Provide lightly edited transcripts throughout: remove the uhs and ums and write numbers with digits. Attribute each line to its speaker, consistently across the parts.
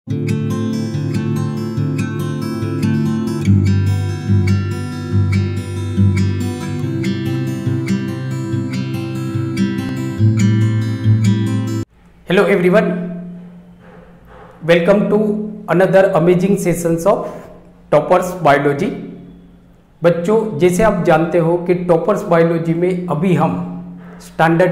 Speaker 1: Hello everyone, welcome to another amazing sessions of toppers biology. बच्चों, जैसे आप जानते हो कि टॉपर्स बायोलॉजी में अभी हम standard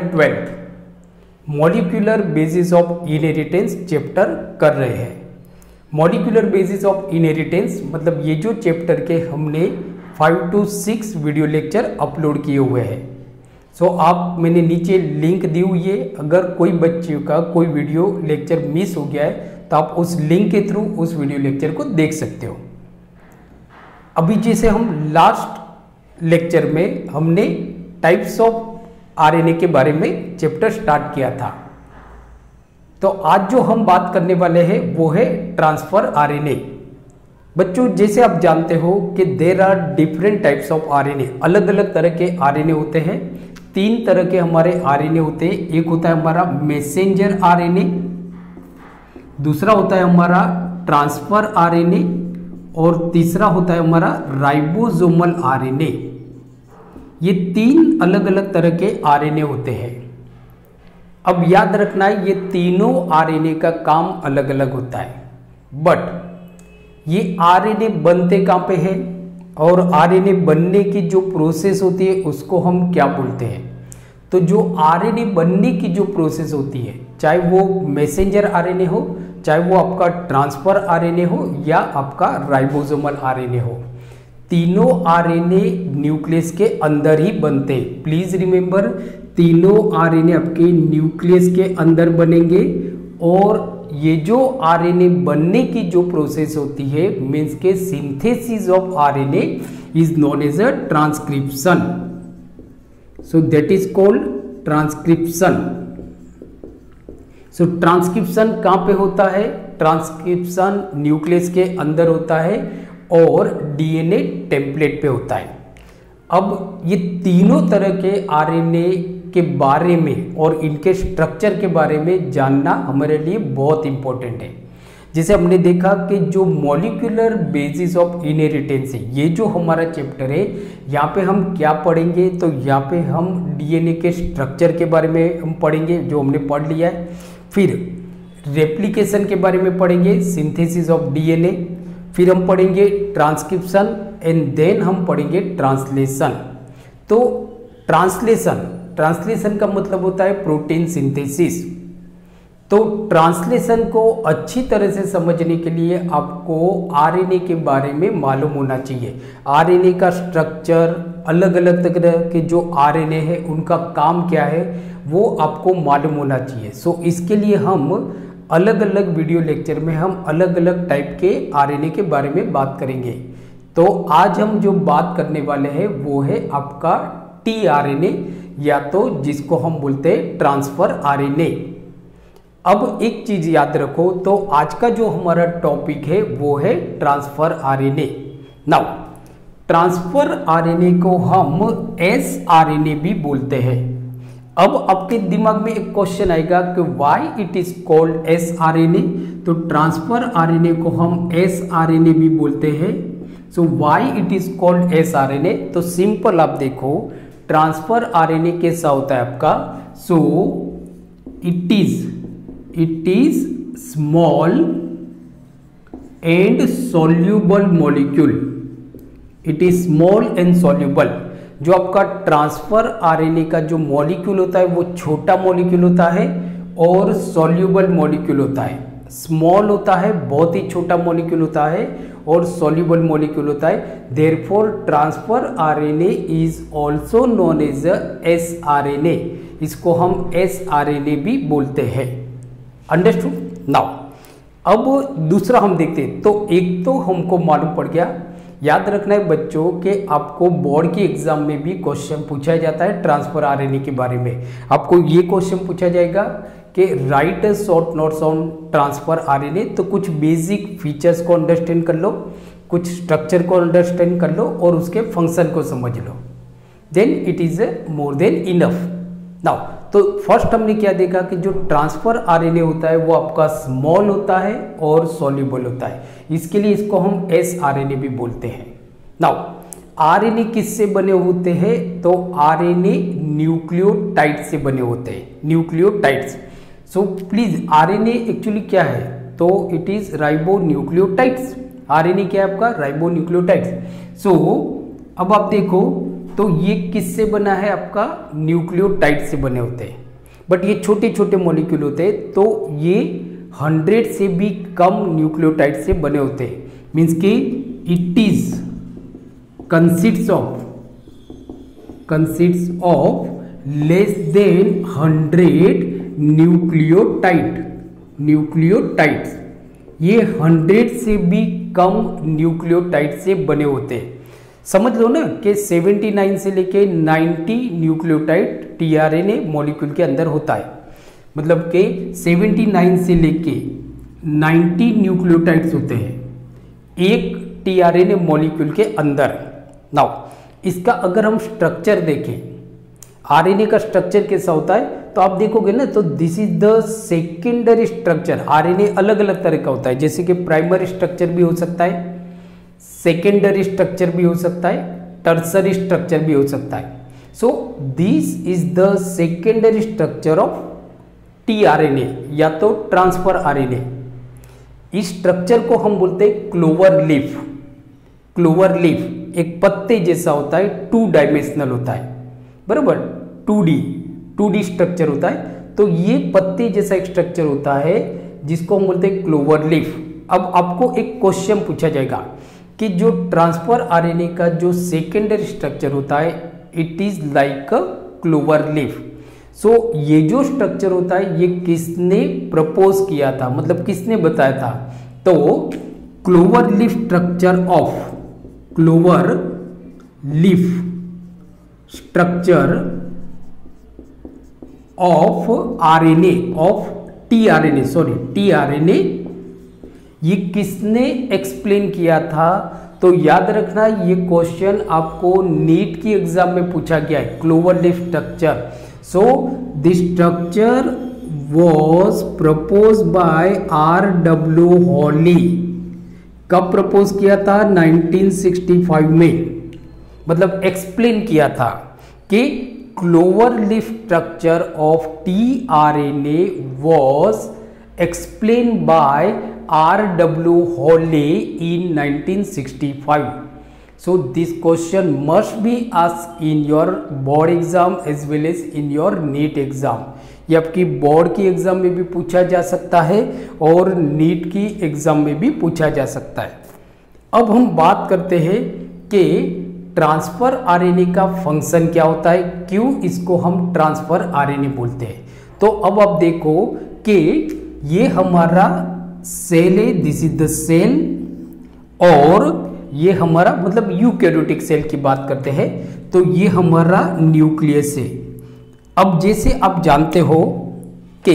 Speaker 1: 12 molecular basis of inheritance chapter कर रहे हैं। मॉलिक्यूलर बेसिस ऑफ इनहेरिटेंस मतलब ये जो चैप्टर के हमने 5 to 6 वीडियो लेक्चर अपलोड किए हुए हैं। आप मैंने नीचे लिंक दी हुई है, अगर कोई बच्चे का कोई वीडियो लेक्चर मिस हो गया है तो आप उस लिंक के थ्रू उस वीडियो लेक्चर को देख सकते हो। अभी जैसे हम लास्ट लेक्चर में हमने टाइप्स ऑफ आरएनए के बारे में चैप्टर स्टार्ट किया था, तो आज जो हम बात करने वाले हैं वो है ट्रांसफर आरएनए। बच्चों, जैसे आप जानते हो कि there are different types of RNA, अलग अलग तरह के आरएनए होते हैं। 3 तरह के हमारे आरएनए होते हैं। एक होता है हमारा मैसेंजर आरएनए, दूसरा होता है हमारा ट्रांसफर आरएनए और तीसरा होता है हमारा राइबोसोमल आरएनए। ये 3 अलग अलग तरह के आरएनए होते हैं। अब याद रखना है, ये तीनों आरएनए का काम अलग अलग होता है, बट ये आरएनए बनते कहाँ पे है और आरएनए बनने की जो प्रोसेस होती है उसको हम क्या बोलते हैं। तो जो आरएनए बनने की जो प्रोसेस होती है, चाहे वो मैसेंजर आरएनए हो, चाहे वो आपका ट्रांसफर आरएनए हो या आपका राइबोसोमल आरएनए हो, तीनों आरएनए न्यूक्लियस के अंदर ही बनते हैं। प्लीज रिमेंबर, तीनों आरएनए आपके न्यूक्लियस के अंदर बनेंगे और ये जो आरएनए बनने की जो प्रोसेस होती है मीन्स के synthesis of RNA is known as a transcription. So that is called transcription. So transcription कहाँ पे होता है? ट्रांसक्रिप्शन न्यूक्लियस के अंदर होता है और डीएनए टेम्पलेट पे होता है। अब ये तीनों तरह के आरएनए के बारे में और इनके स्ट्रक्चर के बारे में जानना हमारे लिए बहुत इंपॉर्टेंट है। जैसे हमने देखा कि जो मॉलिक्यूलर बेसिस ऑफ इनहेरिटेंस है, ये जो हमारा चैप्टर है, यहाँ पे हम क्या पढ़ेंगे? तो यहाँ पे हम डीएनए के स्ट्रक्चर के बारे में हम पढ़ेंगे, जो हमने पढ़ लिया है। फिर रेप्लिकेशन के बारे में पढ़ेंगे, सिंथेसिस ऑफ डीएनए। फिर हम पढ़ेंगे ट्रांसक्रिप्शन एंड देन हम पढ़ेंगे ट्रांसलेशन। तो ट्रांसलेशन का मतलब होता है प्रोटीन सिंथेसिस। तो ट्रांसलेशन को अच्छी तरह से समझने के लिए आपको आरएनए के बारे में मालूम होना चाहिए। आरएनए का स्ट्रक्चर, अलग अलग तरह के जो आरएनए है उनका काम क्या है वो आपको मालूम होना चाहिए। इसके लिए हम अलग अलग वीडियो लेक्चर में हम अलग अलग टाइप के आरएनए के बारे में बात करेंगे। तो आज हम जो बात करने वाले हैं वो है आपका टीआरएनए, या तो जिसको हम बोलते हैं ट्रांसफर आरएनए। अब एक चीज याद रखो, तो आज का जो हमारा टॉपिक है वो है transfer RNA. Now transfer RNA को हम एसआरएनए भी बोलते हैं। अब आपके दिमाग में एक क्वेश्चन आएगा कि why it is called sRNA. तो ट्रांसफर आरएनए को हम एसआरएनए भी बोलते हैं। So why it is called sRNA? तो सिंपल आप देखो, ट्रांसफर आरएनए कैसा होता है आपका? So it is small and soluble molecule. It is small and soluble. जो आपका ट्रांसफर आरएनए का जो मॉलिक्यूल होता है वो छोटा मॉलिक्यूल होता है और सॉल्यूबल मॉलिक्यूल होता है। स्मॉल होता है, बहुत ही छोटा मॉलिक्यूल होता है, और सॉल्यूबल मॉलिक्यूल होता है। Therefore transfer RNA is also known as sRNA. इसको हम एसआरएनए भी बोलते हैं। अंडरस्टूड? नाउ अब दूसरा हम देखते हैं। तो एक तो हमको मालूम पड़ गया, याद रखना है बच्चों कि आपको बोर्ड के एग्जाम में भी क्वेश्चन पूछा जाता है ट्रांसफर आरएनए के बारे में। आपको ये क्वेश्चन पूछा जाएगा कि write short notes on transfer RNA. तो कुछ बेसिक फीचर्स को अंडरस्टैंड कर लो, कुछ स्ट्रक्चर को अंडरस्टैंड कर लो और उसके फंक्शन को समझ लो, then it is more than enough. Now तो फर्स्ट हमने क्या देखा कि जो ट्रांसफर आरएनए होता है वो आपका स्मॉल होता है और सॉल्युबल होता है, इसके लिए इसको हम एस आरएनए भी बोलते हैं। नाउ आरएनए किससे बने होते हैं, तो आरएनए न्यूक्लियोटाइड से बने होते हैं, nucleotides. So please RNA actually क्या है, तो it is ribonucleotides. RNA क्या है आपका, राइबो न्यूक्लियोटाइड्स। सो अब आप देखो तो ये किससे बना है, आपका न्यूक्लियोटाइड से बने होते हैं, बट ये छोटे छोटे मॉलिक्यूल होते हैं, तो ये 100 से भी कम न्यूक्लियोटाइड से बने होते हैं। मीन्स कि it is consists of less than 100 nucleotides. ये 100 से भी कम न्यूक्लियोटाइड से बने होते हैं। समझ लो ना कि 79 से लेके 90 न्यूक्लियोटाइड टीआरएनए मॉलिक्यूल के अंदर होता है, मतलब कि 79 से लेके 90 न्यूक्लियोटाइड्स होते हैं एक टीआरएनए मॉलिक्यूल के अंदर। नाउ इसका अगर हम स्ट्रक्चर देखें, आरएनए का स्ट्रक्चर कैसा होता है, तो आप देखोगे ना, तो this is the secondary structure. RNA अलग अलग तरह का होता है, जैसे कि प्राइमरी स्ट्रक्चर भी हो सकता है, सेकेंडरी स्ट्रक्चर भी हो सकता है, टर्सरी स्ट्रक्चर भी हो सकता है। So this is the secondary structure of tRNA या तो ट्रांसफर आरएनए। इस स्ट्रक्चर को हम बोलते हैं क्लोवर लीफ। क्लोवर लीफ एक पत्ते जैसा होता है, 2 डायमेंशनल होता है, बराबर 2D स्ट्रक्चर होता है। तो ये पत्ते जैसा एक स्ट्रक्चर होता है जिसको हम बोलते हैं क्लोवर लीफ। अब आपको एक क्वेश्चन पूछा जाएगा कि जो ट्रांसफर आरएनए का जो सेकेंडरी स्ट्रक्चर होता है, it is like a clover leaf. So ये जो स्ट्रक्चर होता है ये किसने प्रपोज किया था, मतलब किसने बताया था, तो clover leaf structure of clover leaf structure of RNA of tRNA ये किसने एक्सप्लेन किया था। तो याद रखना ये क्वेश्चन आपको नीट की एग्जाम में पूछा गया है, clover leaf structure. So this structure was propose by R.W. Holley. कब प्रपोज किया था, 1965 में, मतलब एक्सप्लेन किया था कि clover leaf structure of tRNA was explain by R.W. Holley in 1965. So this question must be asked in your board exam as well as in your NEET exam. ये आपकी बोर्ड की एग्जाम में भी पूछा जा सकता है और नीट की एग्जाम में भी पूछा जा सकता है। अब हम बात करते हैं कि ट्रांसफर आरएनए का फंक्शन क्या होता है, क्यों इसको हम ट्रांसफर आरएनए बोलते हैं। तो अब आप देखो कि ये हमारा सेल है, दिस इज द सेल, और ये हमारा मतलब यूकैरियोटिक सेल की बात करते हैं तो ये हमारा न्यूक्लियस है। अब जैसे आप जानते हो कि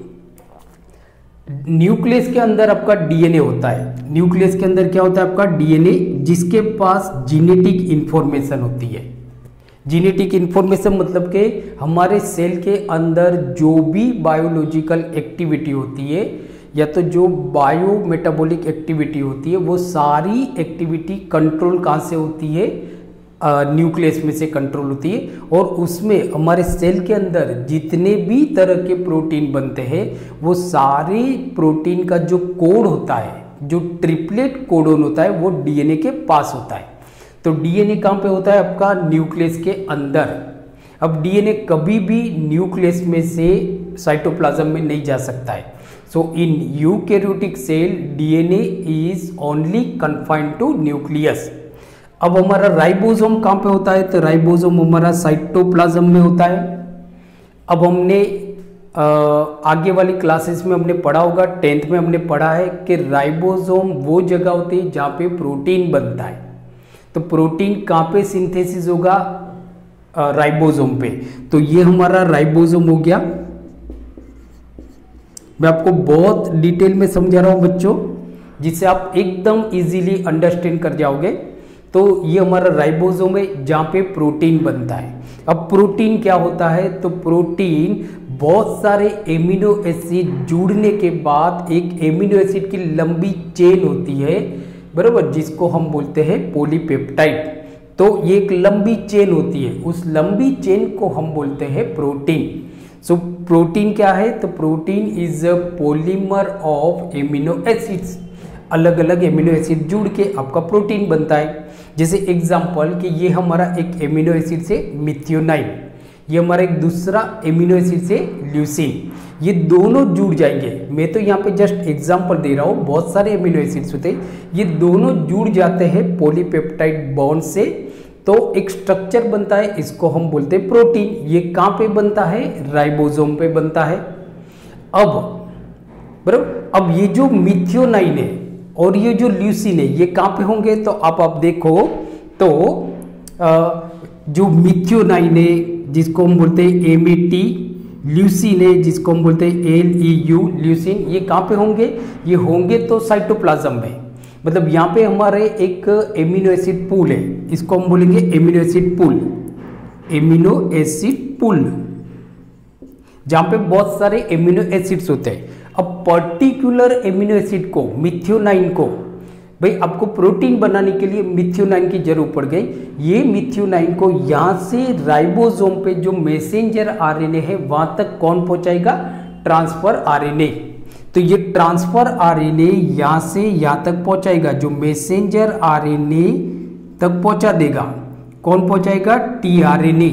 Speaker 1: न्यूक्लियस के अंदर आपका डीएनए होता है, न्यूक्लियस के अंदर क्या होता है आपका डीएनए, जिसके पास जेनेटिक इंफॉर्मेशन होती है। जेनेटिक इंफॉर्मेशन मतलब कि हमारे सेल के अंदर जो भी बायोलॉजिकल एक्टिविटी होती है या तो जो बायो मेटाबॉलिक एक्टिविटी होती है वो सारी एक्टिविटी कंट्रोल कहाँ से होती है, न्यूक्लियस में से कंट्रोल होती है। और उसमें हमारे सेल के अंदर जितने भी तरह के प्रोटीन बनते हैं वो सारे प्रोटीन का जो कोड होता है, जो ट्रिपलेट कोडोन होता है, वो डीएनए के पास होता है। तो डीएनए कहाँ पे होता है आपका, न्यूक्लियस के अंदर। अब डीएनए कभी भी न्यूक्लियस में से साइटोप्लाज्म में नहीं जा सकता है। So in eukaryotic cell DNA is only confined to nucleus. अब हमारा राइबोसोम कहाँ पे होता है, तो राइबोसोम हमारा साइटोप्लाज्म में होता है। अब हमने आगे वाली क्लासेस में हमने पढ़ा होगा, 10th में हमने पढ़ा है कि राइबोसोम वो जगह होती है जहाँ पे प्रोटीन बनता है। तो प्रोटीन कहाँ पे सिंथेसिस होगा, राइबोसोम पे। तो ये हमारा राइबोसोम हो गया। मैं आपको बहुत डिटेल में समझा रहा हूँ बच्चों, जिससे आप एकदम इजीली अंडरस्टैंड कर जाओगे। तो ये हमारा राइबोसोम है जहाँ पे प्रोटीन बनता है। अब प्रोटीन क्या होता है, तो प्रोटीन बहुत सारे एमिनो एसिड जुड़ने के बाद एक एमिनो एसिड की लंबी चेन होती है, बराबर, जिसको हम बोलते हैं पॉलीपेप्टाइड। तो ये एक लंबी चेन होती है, उस लंबी चेन को हम बोलते हैं प्रोटीन। सो प्रोटीन क्या है? तो protein is a polymer of amino acids. अलग अलग एमिनो एसिड जुड़ के आपका प्रोटीन बनता है। जैसे एग्जांपल कि ये हमारा एक एमिनो एसिड से मिथियोनाइन, ये हमारा एक दूसरा एमिनो एसिड से ल्यूसीन, ये दोनों जुड़ जाएंगे। मैं तो यहाँ पे जस्ट एग्जांपल दे रहा हूँ, बहुत सारे एमिनो एसिड्स होते हैं, ये दोनों जुड़ जाते हैं पॉलीपेप्टाइड बॉन्ड से, तो एक स्ट्रक्चर बनता है, इसको हम बोलते हैं प्रोटीन। ये कहाँ पे बनता है? राइबोसोम पे बनता है। अब बराबर, अब ये जो मिथियोनाइन है और ये जो ल्यूसीन है, ये कहाँ पे होंगे? तो आप देखो तो जो मिथियोनाइन है जिसको हम बोलते हैं एमएटी, ल्यूसीन है जिसको हम बोलते हैं एलईयू ल्यूसीन, ये कहाँ पे होंगे? ये होंगे तो साइटोप्लाज्म में। मतलब यहाँ पे हमारे एक एमिनो एसिड पूल है, इसको हम बोलेंगे amino acid pool, amino acid pool, जहाँ पे बहुत सारे एमिनो एसिड्स होते हैं। अब पर्टिकुलर एमिनो एसिड को, मिथियोनाइन को, भाई आपको प्रोटीन बनाने के लिए मिथियोनाइन की जरूरत पड़ गई। ये मिथियोनाइन को यहाँ से राइबोसोम पे जो मैसेंजर आरएनए है वहां तक कौन पहुंचाएगा? Transfer RNA. तो ये ट्रांसफर आरएनए यहाँ से यहाँ तक पहुंचाएगा, जो मैसेंजर आरएनए तक पहुंचा देगा। कौन पहुंचाएगा? टीआरएनए।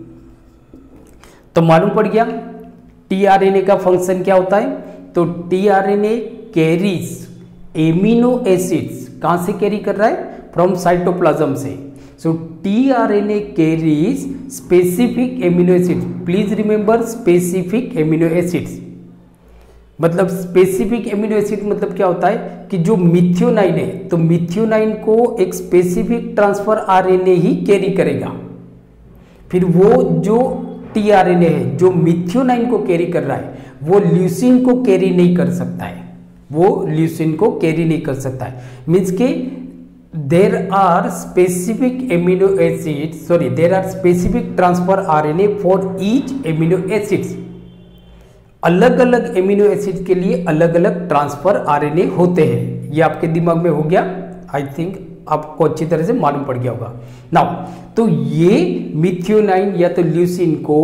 Speaker 1: तो मालूम पड़ गया टीआरएनए का फंक्शन क्या होता है? तो टीआरएनए कैरीज एमिनो एसिड्स, कहां से कैरी कर रहा है? फ्रॉम साइटोप्लाज्म से। So tRNA carries specific amino acids. Please remember specific amino acids. मतलब स्पेसिफिक एमिनो एसिड मतलब क्या होता है कि जो मिथियोनाइन है, तो मिथियोनाइन को एक स्पेसिफिक ट्रांसफर आरएनए ही कैरी करेगा। फिर वो जो टीआरएनए है जो मिथियोनाइन को कैरी कर रहा है, वो ल्यूसीन को कैरी नहीं कर सकता है, वो ल्यूसीन को कैरी नहीं कर सकता है। मीन्स के there are specific amino acid, sorry, there are specific transfer RNA for each amino acids. अलग अलग एमिनो एसिड के लिए अलग अलग ट्रांसफर आरएनए होते हैं। ये आपके दिमाग में हो गया, आई थिंक आपको अच्छी तरह से मालूम पड़ गया होगा। नाउ तो ये मिथियोनाइन या तो ल्यूसीन को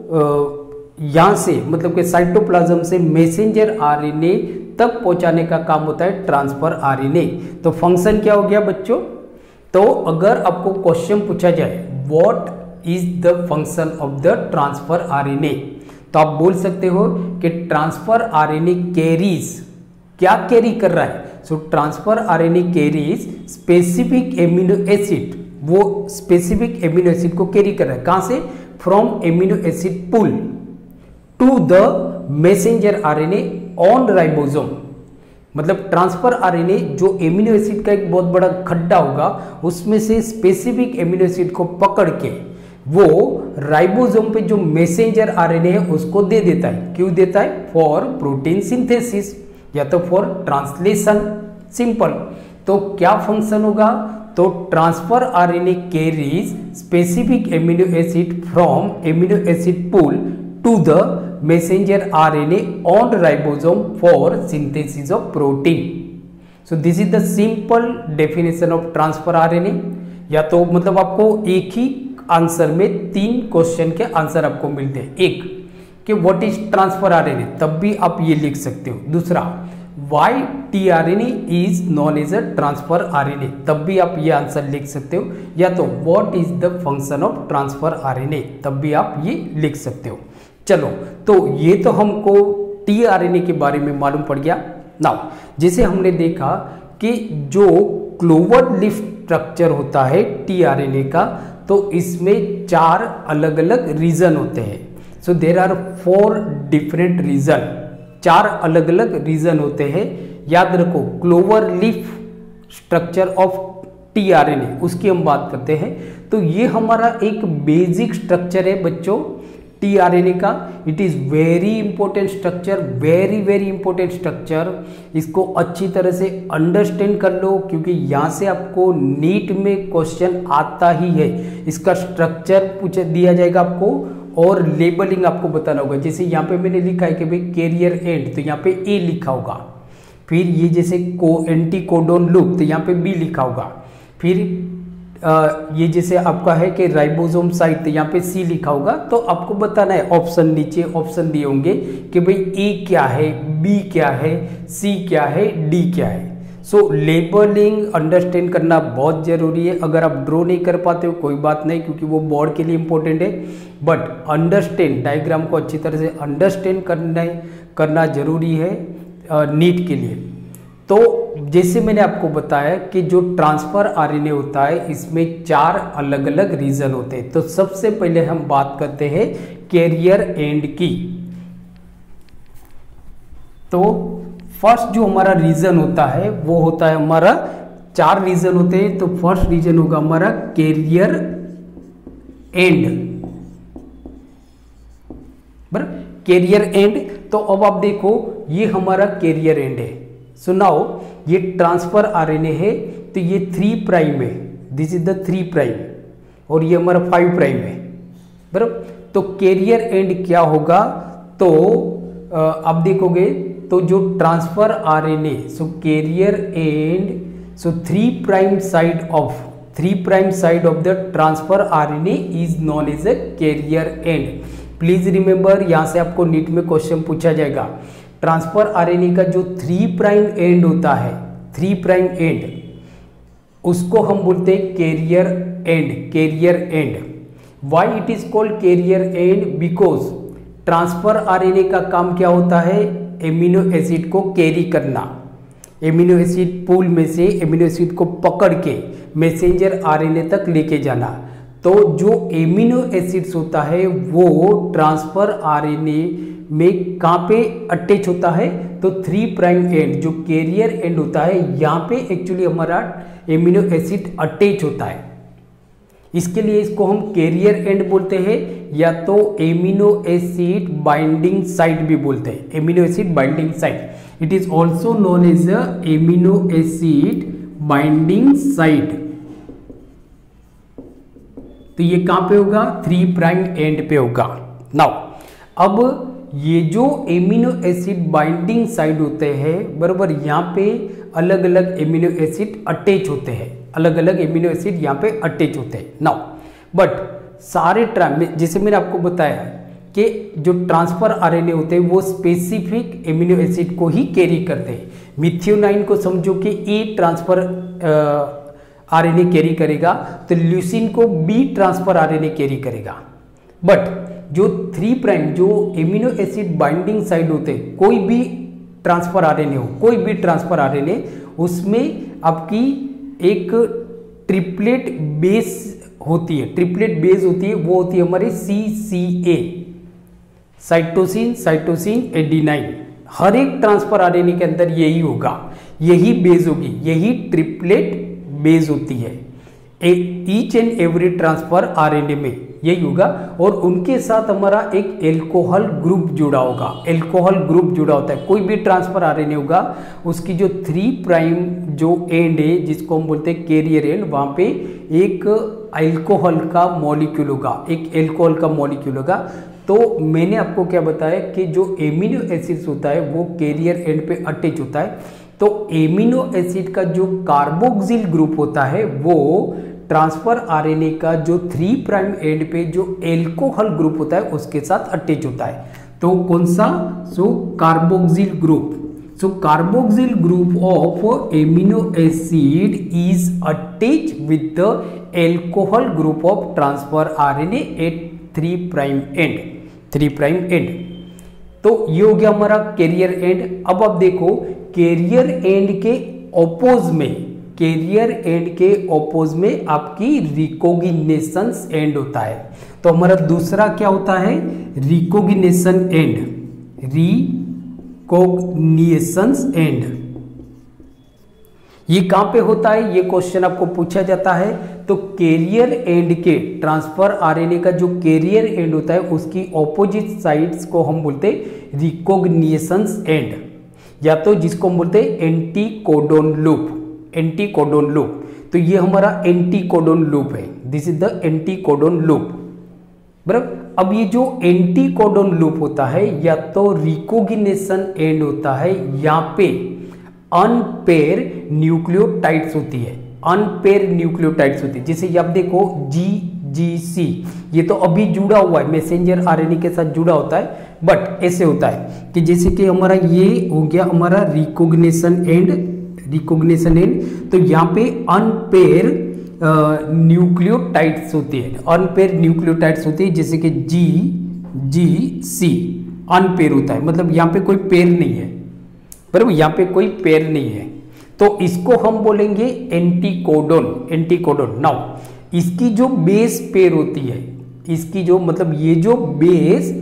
Speaker 1: यहाँ से, मतलब कि साइटोप्लाज्म से मैसेंजर आरएनए तक पहुंचाने का काम होता है ट्रांसफर आरएनए। तो फंक्शन क्या हो गया बच्चों? तो अगर आपको क्वेश्चन पूछा जाए what is the function of the transfer RNA, तो आप बोल सकते हो कि ट्रांसफर आरएनए कैरीज, क्या कैरी कर रहा है? So transfer RNA carries specific amino acid, वो स्पेसिफिक एमिनो एसिड को कैरी कर रहा है। कहां से? From amino acid pool to the messenger RNA on ribosome. मतलब ट्रांसफर आरएनए जो एमिनो एसिड का एक बहुत बड़ा खड्डा होगा, उसमें से स्पेसिफिक एमिनो एसिड को पकड़ के वो राइबोसोम पे जो मैसेंजर आरएनए है उसको दे देता है। क्यों देता है? फॉर प्रोटीन सिंथेसिस या तो फॉर ट्रांसलेशन, सिंपल। तो क्या फंक्शन होगा? तो transfer RNA carries specific amino acid from amino acid pool to the messenger RNA on ribosome for synthesis of protein. So this is the simple definition of transfer RNA. या तो मतलब आपको एक ही answer में 3 question के answer आपको मिलते हैं। एक कि व्हाट इज ट्रांसफर आरएनए, तब भी आप ये लिख सकते हो। दूसरा, why tRNA is known as a transfer RNA, तब भी आप ये आंसर लिख सकते हो। या तो what is the function of transfer RNA, तब भी आप ये लिख सकते हो। चलो, तो ये तो हमको टीआरएनए के बारे में मालूम पड़ गया। नाउ जैसे हमने देखा कि जो क्लोवर लीफ स्ट्रक्चर होता है टीआरएनए का, तो इसमें 4 अलग अलग रीजन होते हैं। So there are 4 different region, 4 अलग अलग रीजन होते हैं। याद रखो, clover leaf structure of tRNA, उसकी हम बात करते हैं। तो ये हमारा एक बेसिक स्ट्रक्चर है बच्चों टीआरएनए का। It is very important structure, very very important structure. इसको अच्छी तरह से अंडरस्टैंड कर लो, क्योंकि यहाँ से आपको नीट में क्वेश्चन आता ही है। इसका स्ट्रक्चर पूछ दिया जाएगा आपको और लेबलिंग आपको बताना होगा। जैसे यहाँ पे मैंने लिखा है कि भाई कैरियर एंड, तो यहाँ पे ए लिखा होगा। फिर ये जैसे एंटी कोडोन लूप, तो यहाँ पे बी लिखा होगा। फिर ये जैसे आपका है कि राइबोसोम साइट, तो यहाँ पे सी लिखा होगा। तो आपको बताना है, ऑप्शन नीचे ऑप्शन दिए होंगे कि भाई ए क्या है, बी क्या है, सी क्या है, डी क्या है। सो लेबलिंग अंडरस्टैंड करना बहुत जरूरी है। अगर आप ड्रॉ नहीं कर पाते हो कोई बात नहीं, क्योंकि वो बोर्ड के लिए इंपॉर्टेंट है, बट अंडरस्टैंड डायग्राम को अच्छी तरह से अंडरस्टैंड करना जरूरी है नीट के लिए। तो जैसे मैंने आपको बताया कि जो ट्रांसफर आरएनए होता है इसमें 4 अलग अलग रीजन होते हैं। तो सबसे पहले हम बात करते हैं कैरियर एंड की। तो फर्स्ट जो हमारा रीजन होता है वो होता है हमारा, 4 रीजन होते हैं। तो फर्स्ट रीजन होगा हमारा कैरियर एंड, बराबर, कैरियर एंड। तो अब आप देखो ये हमारा कैरियर एंड है। सुनाओ, ये ट्रांसफर आरएनए है, तो ये 3 प्राइम है, दिस इज द 3 प्राइम, और ये हमारा 5 प्राइम है, बराबर। तो कैरियर एंड क्या होगा, तो आप देखोगे तो जो transfer RNA, so carrier end, so 3 prime side of the transfer RNA is known as a carrier end. Please remember, यहां से आपको नीट में क्वेश्चन पूछा जाएगा। ट्रांसफर आरएनए का जो 3 प्राइम एंड होता है, 3 प्राइम एंड, उसको हम बोलते हैं carrier end. Why it is called carrier end, because transfer RNA का काम क्या होता है, एमिनो एसिड को कैरी करना, एमिनो एसिड पूल में से एमिनो एसिड को पकड़ के मैसेंजर आरएनए तक लेके जाना। तो जो एमिनो एसिड्स होता है वो ट्रांसफर आरएनए में कहाँ पे अटैच होता है, तो 3 प्राइम एंड जो कैरियर एंड होता है यहाँ पे एक्चुअली हमारा एमिनो एसिड अटैच होता है। इसके लिए इसको हम कैरियर एंड बोलते हैं, या तो एमिनो एसिड बाइंडिंग साइट भी बोलते हैं, amino acid binding site. It is also known as a amino acid binding site. तो ये कहां पे होगा, 3 प्राइम एंड पे होगा। नाउ अब ये जो एमिनो एसिड बाइंडिंग साइड होते हैं, बराबर, यहाँ पे अलग अलग एमिनो एसिड अटैच होते हैं, अलग अलग एमिनो एसिड यहाँ पे अटैच होते हैं। नाउ बट सारे जैसे मैंने आपको बताया कि जो ट्रांसफर आरएनए होते हैं वो स्पेसिफिक एमिनो एसिड को ही कैरी करते हैं। मिथियोनाइन को समझो कि ए ट्रांसफर आरएनए कैरी करेगा, तो ल्यूसिन को बी ट्रांसफर आरएनए कैरी करेगा। बट जो 3 प्राइम जो एमिनो एसिड बाइंडिंग साइड होते हैं, कोई भी ट्रांसफर आरएनए हो, कोई भी ट्रांसफर आरएनए, उसमें आपकी एक ट्रिपलेट बेस होती है, वो होती है हमारी CCA, साइटोसिन एडेनाइन। हर एक ट्रांसफर आरएनए के अंदर यही होगा, यही बेस होगी, यही ट्रिपलेट बेस होती है each and every transfer RNA में, यही होगा। और उनके साथ हमारा एक एल्कोहल ग्रुप जुड़ा होगा, एल्कोहल ग्रुप जुड़ा होता है। कोई भी ट्रांसफर आरएनए होगा, उसकी जो 3 प्राइम जो एंड है, जिसको हम बोलते हैं कैरियर एंड, वहां पे एक अल्कोहल का मॉलिक्यूल होगा, एक एल्कोहल का मॉलिक्यूल होगा। तो मैंने आपको क्या बताया कि जो एमिनो एसिड्स होता है वो कैरियर एंड पे अटैच होता है। तो एमिनो एसिड का जो कार्बोक्सिल ग्रुप होता है वो ट्रांसफर आरएनए का जो 3 प्राइम एंड पे जो एल्कोहल ग्रुप होता है उसके साथ अटैच होता है। तो कौन सा, so carboxyl group. So carboxyl group of amino acid is attach with the alcohol group of transfer RNA at 3 prime end. तो ये हो गया हमारा कैरियर एंड। अब आप देखो कैरियर एंड के ऑपोज में आपकी रिकॉग्निशंस एंड होता है। तो हमारा दूसरा क्या होता है, रिकॉग्निशन एंड। ये कहां पे होता है, ये क्वेश्चन आपको पूछा जाता है। तो कैरियर एंड के ट्रांसफर आरएनए का जो कैरियर एंड होता है उसकी ऑपोजिट साइड्स को हम बोलते हैं रिकॉग्निशंस एंड, या तो जिसको हम बोलते हैं एंटी कोडोन लूप। तो ये हमारा एंटी कोडोन लूप है, this is the anticodon loop. बराबर। अब ये जो एंटी कोडोन लूप होता है या तो रिकॉग्निशन एंड होता है, यहाँ पे अनपेयर न्यूक्लियोटाइड्स होती है, अनपेयर न्यूक्लियोटाइड्स होती है। जैसे आप देखो GGC, ये तो अभी जुड़ा हुआ है, मैसेंजर आरएनए के साथ जुड़ा होता है, बट ऐसे होता है कि जैसे कि हमारा ये हो गया हमारा रिकॉग्निशन एंड, तो यहाँ पे अनपेयर न्यूक्लियोटाइड्स होती है, अनपेयर न्यूक्लियोटाइड्स होती है, जैसे कि GGC अनपेयर होता है, मतलब यहाँ पे कोई पेयर नहीं है, बराबर, यहाँ पे कोई पेयर नहीं है, तो इसको हम बोलेंगे एंटीकोडोन। नाउ इसकी जो बेस पेयर होती है, इसकी जो मतलब ये जो बेस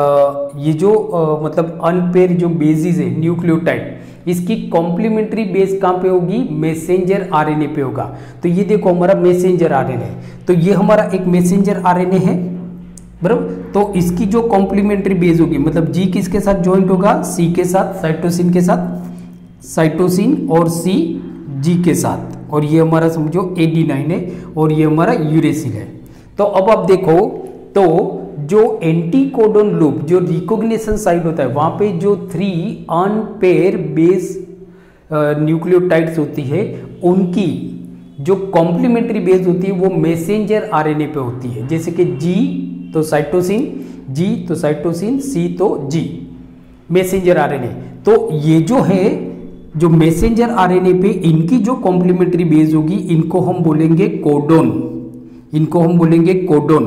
Speaker 1: मतलब अनपेयर जो बेसिस है न्यूक्लियोटाइड, इसकी कॉम्प्लीमेंट्री बेस कहाँ पे होगी, मैसेंजर आरएनए पे होगा। तो ये देखो हमारा मैसेंजर आरएनए, तो ये हमारा एक मैसेंजर आरएनए है, बराबर। तो इसकी जो कॉम्प्लीमेंट्री बेस होगी, मतलब जी किसके साथ ज्वाइंट होगा, सी के साथ, साइटोसिन के साथ, साइटोसिन और सी जी के साथ, और ये हमारा समझो AD9 है और ये हमारा यूरेसिल है। तो अब आप देखो, तो जो एंटीकोडोन लूप जो रिकॉग्निशन साइट होता है, वहां पे जो 3 अनपेयर बेस न्यूक्लियोटाइड्स होती है, उनकी जो कॉम्प्लीमेंट्री बेस होती है वो मैसेंजर आरएनए पे होती है। जैसे कि जी तो साइटोसिन, जी तो साइटोसिन, सी तो जी, मैसेंजर आरएनए। तो ये जो है जो मैसेंजर आरएनए पे इनकी जो कॉम्प्लीमेंट्री बेस होगी, इनको हम बोलेंगे कोडोन, इनको हम बोलेंगे कोडोन,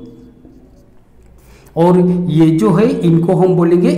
Speaker 1: और ये जो है इनको हम बोलेंगे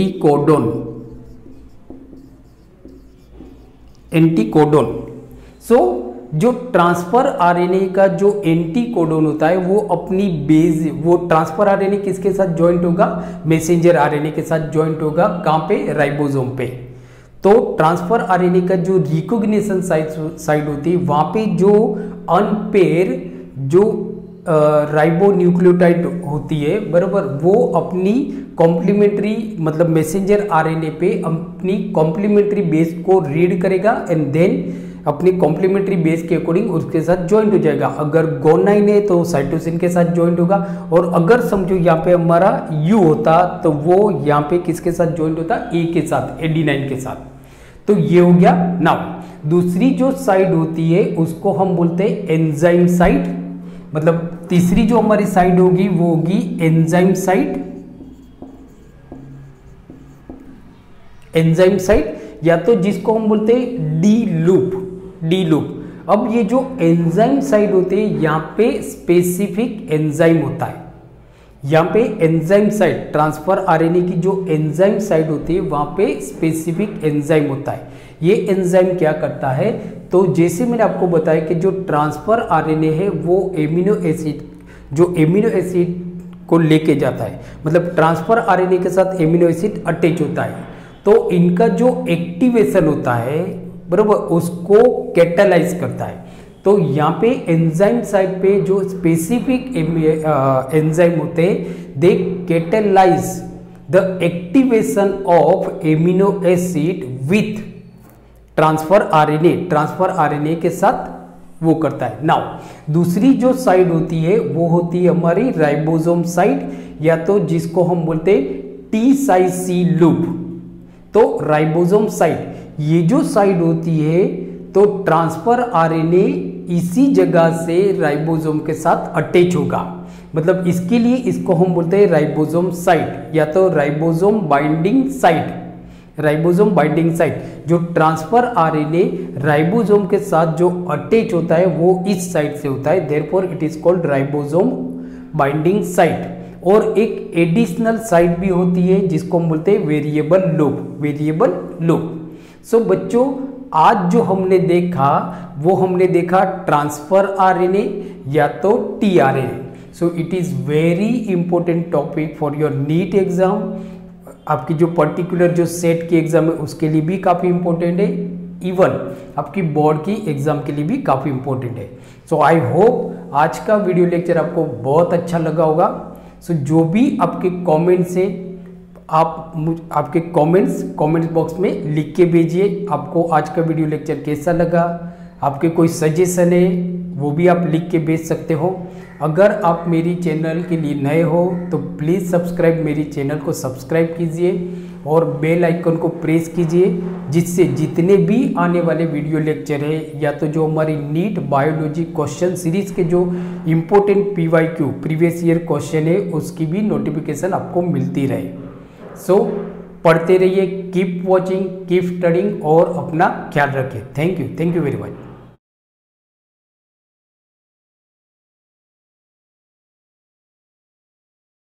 Speaker 1: एंटीकोडोन। सो जो ट्रांसफर आरएनए का जो एंटीकोडोन होता है वो अपनी बेस, वो ट्रांसफर आरएनए किसके साथ ज्वाइंट होगा, मैसेंजर आरएनए के साथ ज्वाइंट होगा, कहां पे, राइबोसोम पे। तो ट्रांसफर आरएनए का जो रिकॉग्निशन साइट होती है, वहां पे जो अनपेयर जो राइबो न्यूक्लियोटाइड होती है, बराबर, वो अपनी कॉम्प्लीमेंट्री मतलब मैसेंजर आरएनए पे अपनी कॉम्प्लीमेंट्री बेस को रीड करेगा एंड देन अपनी कॉम्प्लीमेंट्री बेस के अकॉर्डिंग उसके साथ ज्वाइंट हो जाएगा। अगर गोनाइन है तो साइटोसिन के साथ ज्वाइंट होगा, और अगर समझो यहाँ पे हमारा यू होता तो वो यहाँ पे किसके साथ ज्वाइंट होता, ए के साथ, AD9 के साथ। तो ये हो गया। नाउ दूसरी जो साइड होती है उसको हम बोलते हैं एंजाइम साइड, मतलब तीसरी जो हमारी साइड होगी वो होगी एंजाइम साइड, एंजाइम साइड, या तो जिसको हम बोलते हैं डी लूप। अब ये जो एंजाइम साइड होते हैं, यहाँ पे स्पेसिफिक एंजाइम होता है, यहाँ पे एंजाइम साइड, ट्रांसफर आरएनए की जो एंजाइम साइड होती है वहां पे स्पेसिफिक एंजाइम होता है। ये एंजाइम क्या करता है, तो जैसे मैंने आपको बताया कि जो ट्रांसफर आरएनए है वो एमिनो एसिड को लेके जाता है, मतलब ट्रांसफर आरएनए के साथ एमिनो एसिड अटैच होता है, तो इनका जो एक्टिवेशन होता है, बराबर, उसको कैटालाइज करता है। तो यहाँ पे एंजाइम साइड पे जो स्पेसिफिक एंजाइम होते हैं, they catalyse the activation of amino acid with transfer RNA के साथ वो करता है। नाउ दूसरी जो साइड होती है वो होती है हमारी राइबोसोम साइड, या तो जिसको हम बोलते हैं टी-साई-सी लूप। तो राइबोसोम साइड, ये जो साइड होती है तो ट्रांसफर आरएनए इसी जगह से राइबोसोम के साथ अटैच होगा, मतलब इसके लिए इसको हम बोलते हैं राइबोसोम साइट या तो ribosome binding site. Ribosome binding site, जो ट्रांसफर आरएनए राइबोसोम के साथ जो अटैच होता है वो इस साइट से होता है, therefore it is called ribosome binding site. और एक एडिशनल साइट भी होती है जिसको हम बोलते हैं वेरिएबल लूप। सो बच्चों, आज जो हमने देखा ट्रांसफर आरएनए या तो tRNA. So it is very important topic for your NEET exam. आपकी जो पर्टिकुलर जो सेट की एग्जाम है उसके लिए भी काफी इंपॉर्टेंट है, इवन आपकी बोर्ड की एग्जाम के लिए भी काफी इंपॉर्टेंट है। सो आई होप आज का वीडियो लेक्चर आपको बहुत अच्छा लगा होगा। सो जो भी आपके कमेंट्स हैं, आप आपके कमेंट्स बॉक्स में लिख के भेजिए। आपको आज का वीडियो लेक्चर कैसा लगा, आपके कोई सजेशन है वो भी आप लिख के भेज सकते हो। अगर आप मेरी चैनल के लिए नए हो तो प्लीज़ सब्सक्राइब, मेरी चैनल को सब्सक्राइब कीजिए और बेल आइकन को प्रेस कीजिए, जिससे जितने भी आने वाले वीडियो लेक्चर है या तो जो हमारी नीट बायोलॉजी क्वेश्चन सीरीज के जो important PYQ previous year question है उसकी भी नोटिफिकेशन आपको मिलती रहे। सो पढ़ते रहिए, कीप वॉचिंग, कीप स्टडिंग और अपना ख्याल रखिए। Thank you very much.